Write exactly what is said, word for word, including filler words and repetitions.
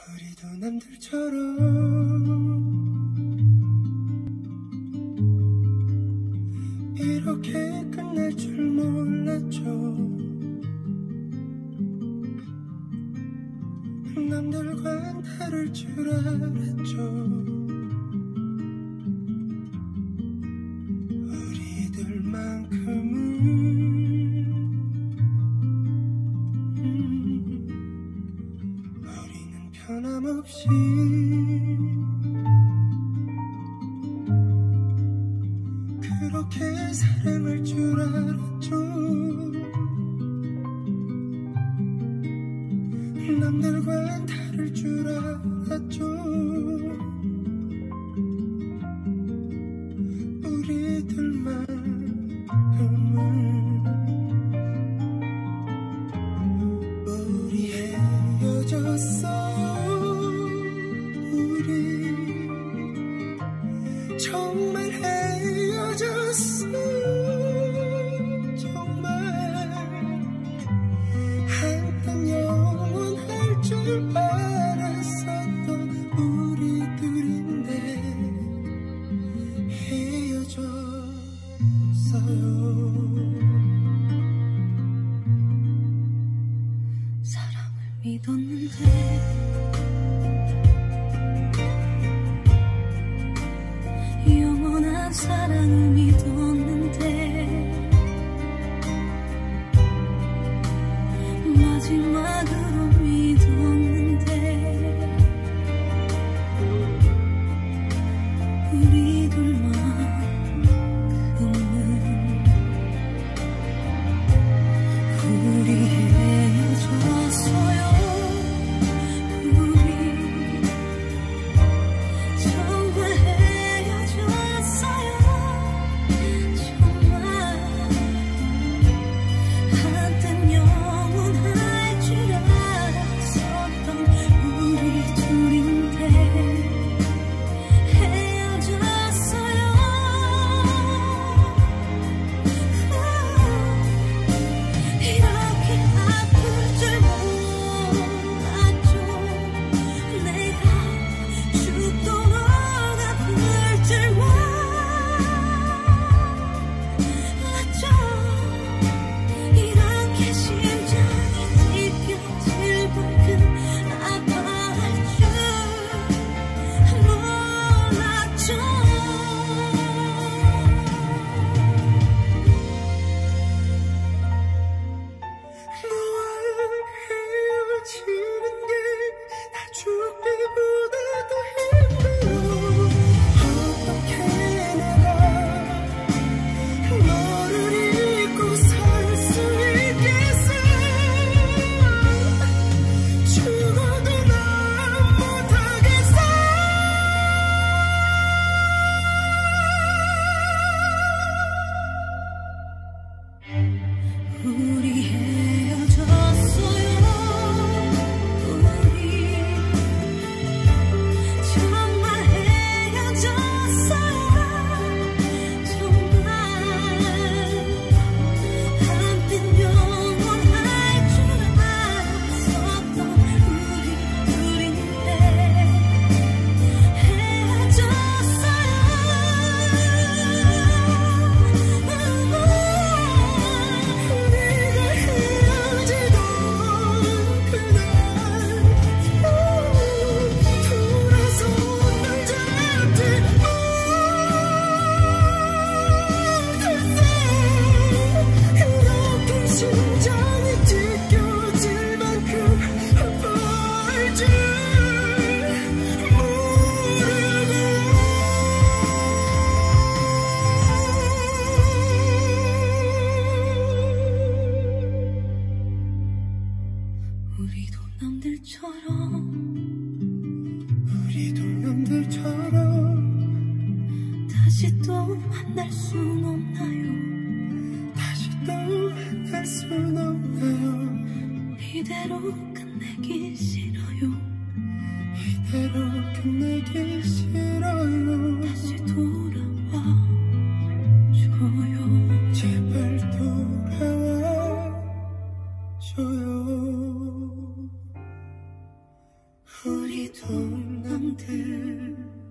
우리도 남들처럼 이렇게 끝날 줄 몰랐죠. 남들과는 다를 줄 알았죠. 우리들만큼은 음, 우리는 변함없이 그렇게 사랑할 줄 알았죠. 남들과는 다를 줄 알았죠. 우리들만큼은 우리 헤어졌어요. 우리 정말 헤어졌어요. 정말 한땐 영원할 줄 알았었던 우리들인데 헤어졌어요. 사랑을 믿었는데 영원한 사랑을 믿었는데 마지막으로 믿었는데 우리들만큼은 우리 헤어졌어요. 우리 정말 헤어졌어요. 정말 한땐 영원할 줄 알았었던 우리 둘인데 헤어졌어요. 이렇게 아플 줄 몰랐죠. 내가 죽도록 아플 줄 몰랐죠. 이렇게 심장이 찢겨질 만큼 아파할 줄 몰랐죠. 너와 헤어지는 게 다 죽기보다 더 힘들어. 어떻게 내가 너를 잊고 살 수 있겠어. 죽어도 난 못하겠어. 우리 헤어졌어요. 우리 정말 헤어졌어요. 정말 한땐 영원할 줄 알았었던 우리 둘인데 헤어졌어요. 우리가 헤어지던 그날 돌아서 날 잡지 못했어. 이렇게 심장이 찢겨질 만큼 아파할 줄 모르고 우리도 남들처럼 우리도 남들처럼 다시 또 만날 순 없나요? 다시 또 만날 순 없나요? 이대로 끝내기 싫어요. 이대로 끝내기 싫어요. 다시 돌아와 줘요. 제발 돌아와 줘요. 우리 동남들